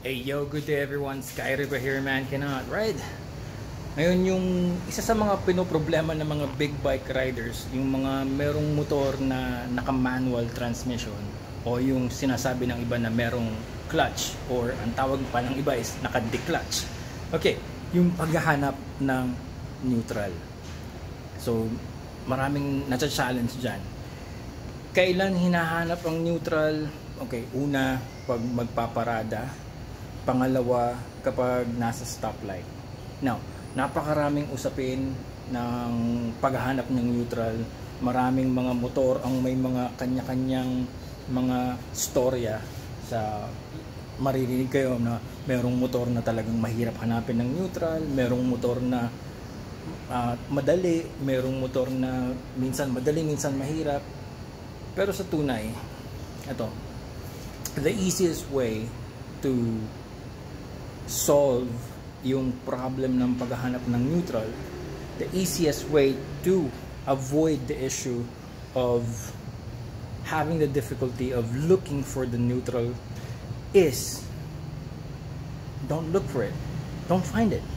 Hey yo, good day everyone, Sky River here, man cannot ride. Ngayon yung isa sa mga pinoproblema ng mga big bike riders, yung mga merong motor na naka-manual transmission o yung sinasabi ng iba na merong clutch or ang tawag pa ng iba is naka-declutch. Okay, yung paghahanap ng neutral. So, maraming nasa-challenge dyan. Kailan hinahanap ang neutral? Okay, una, pag magpaparada. Pangalawa, kapag nasa stoplight. Now, napakaraming usapin ng paghahanap ng neutral. Maraming mga motor ang may mga kanya-kanyang mga storya. Sa maririnig kayo na merong motor na talagang mahirap hanapin ng neutral, merong motor na madali, merong motor na minsan madali, minsan mahirap. Pero sa tunay, ito, the easiest way to solve yung problem ng paghahanap ng neutral, the easiest way to avoid the issue of having the difficulty of looking for the neutral is don't look for it, don't find it.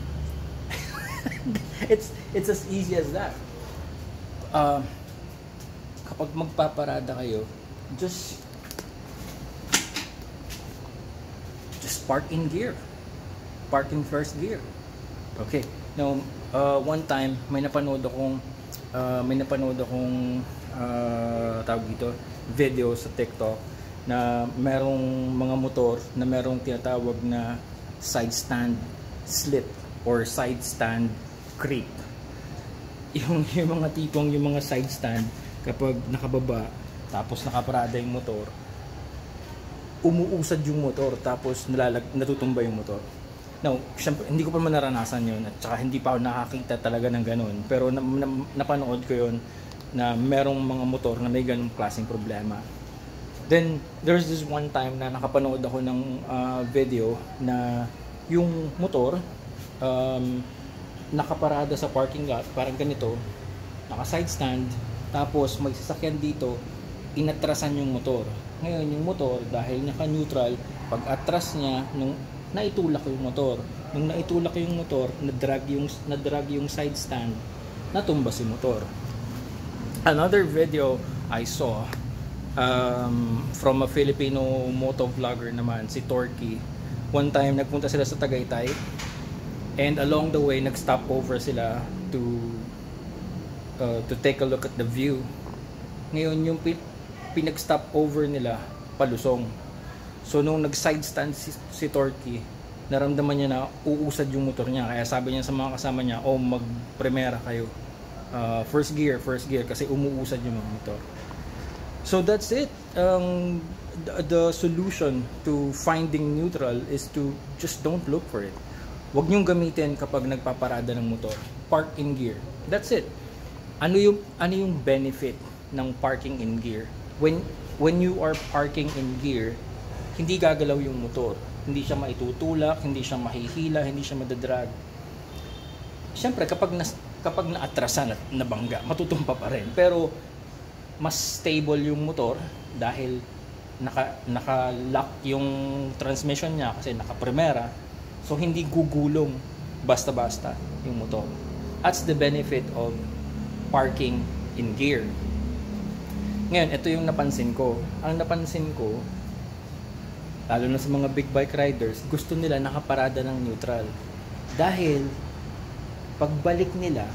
it's as easy as that. Kapag magpaparada kayo, just park in gear. Park in first gear. Okay. Now, one time may napanood akong tawag dito, video sa TikTok na merong mga motor na merong tinatawag na side stand slip or side stand creep. Yung mga tipong yung mga side stand kapag nakababa tapos nakaparada yung motor, umuusad yung motor tapos natutumba yung motor. Now, syempre, hindi ko pa man naranasan yun at saka hindi pa ako nakakita talaga ng ganun. Pero napanood ko yun na merong mga motor na may ganung klaseng problema. Then, there's this one time na nakapanood ako ng video na yung motor nakaparada sa parking lot, parang ganito, naka-side stand, tapos may sasakyan dito, inatrasan yung motor. Ngayon, yung motor, dahil naka-neutral, pag atras niya, nung naitulak yung motor. Nung naitulak yung motor, na-drag yung side stand, natumba si motor. Another video I saw from a Filipino motovlogger naman, si Torky. One time, nagpunta sila sa Tagaytay and along the way, nag-stop over sila to take a look at the view. Ngayon, yung pinag-stop over nila, palusong. So nung nag-side stand si Torky, naramdaman niya na uusad yung motor niya. Kaya sabi niya sa mga kasama niya, oh, mag-primera kayo. First gear kasi umuusad yung mga motor. So that's it. The solution to finding neutral is to just don't look for it. Huwag niyong gamitin kapag nagpaparada ng motor. Park in gear. That's it. Ano yung benefit ng parking in gear? When you are parking in gear, hindi gagalaw yung motor. Hindi siya maitutulak, hindi siya mahihila, hindi siya madadrag. Siyempre, kapag naatrasan at nabangga, matutumpa pa rin. Pero, mas stable yung motor dahil naka-lock yung transmission niya kasi naka-primera. So, hindi gugulong basta-basta yung motor. That's the benefit of parking in gear. Ngayon, ito yung napansin ko. Ang napansin ko, lalo na sa mga big bike riders, gusto nila nakaparada ng neutral. Dahil, pagbalik nila,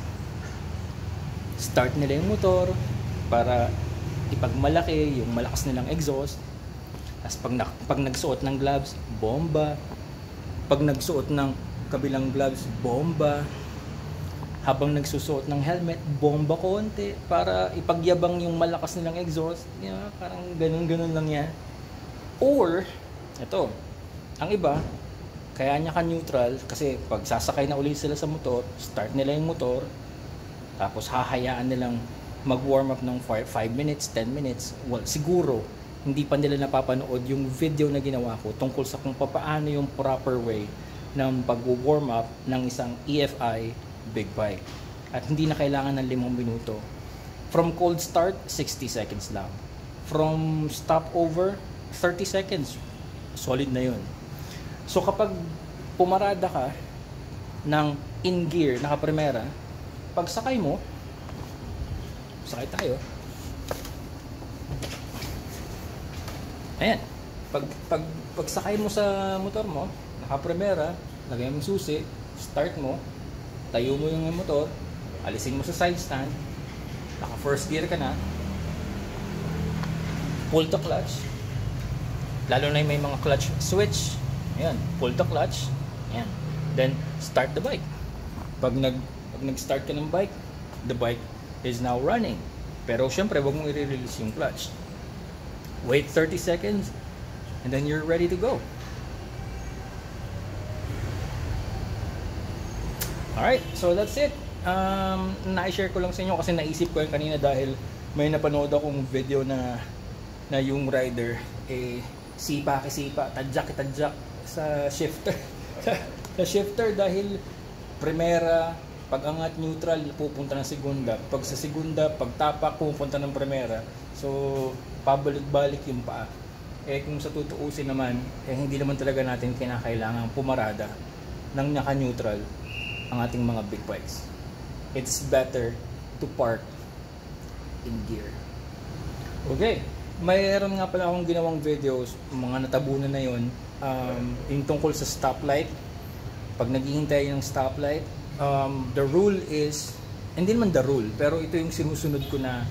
start nila yung motor para ipagmalaki yung malakas nilang exhaust. Tapos pag nagsuot ng gloves, bomba. Pag nagsuot ng kabilang gloves, bomba. Habang nagsusuot ng helmet, bomba konti para ipagyabang yung malakas nilang exhaust. Parang ganun-ganun lang yan. Or, ito, ang iba, kaya niya ka-neutral kasi pag sasakay na ulit sila sa motor, start nila yung motor, tapos hahayaan nilang mag-warm up ng 5 minutes, 10 minutes. Well, siguro, hindi pa nila napapanood yung video na ginawa ko tungkol sa kung paano yung proper way ng pag-warm up ng isang EFI big bike. At hindi na kailangan ng 5 minuto. From cold start, 60 seconds lang. From stopover, 30 seconds. Solid na yun. So kapag pumarada ka ng in gear, naka-primera, pag sakay mo, sakay tayo. Ayan. Pag sakay mo sa motor mo, naka-primera, lagay mo yung susi, start mo, tayo mo yung motor, alisin mo sa side stand, naka first gear ka na, pull the clutch, lalo na yung may mga clutch switch, ayan, pull the clutch, ayan, then start the bike. Pag nag-start ka ng bike, the bike is now running. Pero syempre, wag mong i-release yung clutch. Wait 30 seconds, and then you're ready to go. Alright, so that's it. Na-share ko lang sa inyo kasi naisip ko yun kanina dahil may napanood akong video na yung rider sipa tadyak sa shifter sa shifter dahil primera, pag angat neutral pupunta ng segunda, pag sa segunda pag tapak pupunta ng primera, so pabalik-balik yung paa. Kung sa tutuusin naman hindi naman talaga natin kinakailangan pumarada ng naka-neutral ang ating mga big bikes. It's better to park in gear. Okay, mayroon nga pala akong ginawang videos, mga natabunan na yun, yung tungkol sa stoplight. Pag naghihintay ng stoplight, the rule is, hindi naman the rule, pero ito yung sinusunod ko na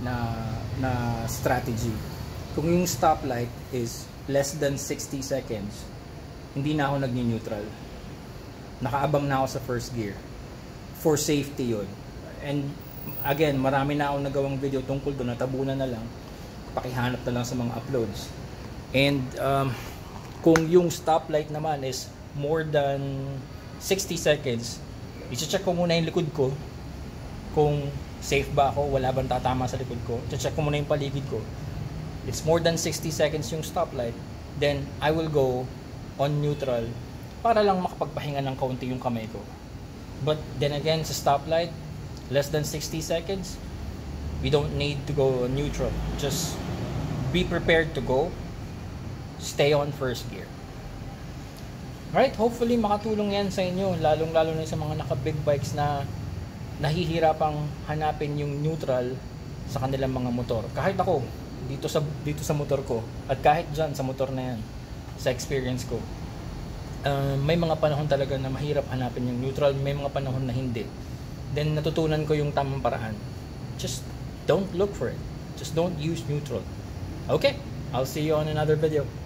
strategy. Kung yung stoplight is less than 60 seconds, hindi na ako nagni-neutral. Nakaabang na ako sa first gear. For safety yun. And again, marami na akong nagawang video tungkol doon, natabunan na lang. Pakihanap na lang sa mga uploads. And kung yung stoplight naman is more than 60 seconds, i-check ko muna yung likod ko kung safe ba ako, wala bang tatama sa likod ko. I-check ko muna yung paligid ko. It's more than 60 seconds yung stoplight, then I will go on neutral para lang makapagpahinga ng kaunti yung kamay ko. But then again, sa stoplight, less than 60 seconds, we don't need to go neutral. Just be prepared to go. Stay on first gear. Alright, hopefully makatulong yan sa inyo, lalong-lalo na sa mga naka-big bikes na nahihirapang hanapin yung neutral sa kanilang mga motor. Kahit ako, dito sa motor ko, at kahit dyan sa motor na yan, sa experience ko, may mga panahon talaga na mahirap hanapin yung neutral, may mga panahon na hindi. Then natutunan ko yung tamang paraan. Just don't look for it. Just don't use neutral. Okay, I'll see you on another video.